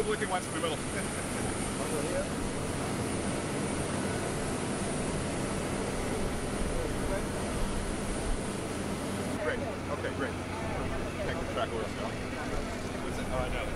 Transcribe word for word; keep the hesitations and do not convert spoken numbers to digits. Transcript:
looking ones in the middle. Great. Okay, great. Take the track wheels now. What's it? Oh, I know.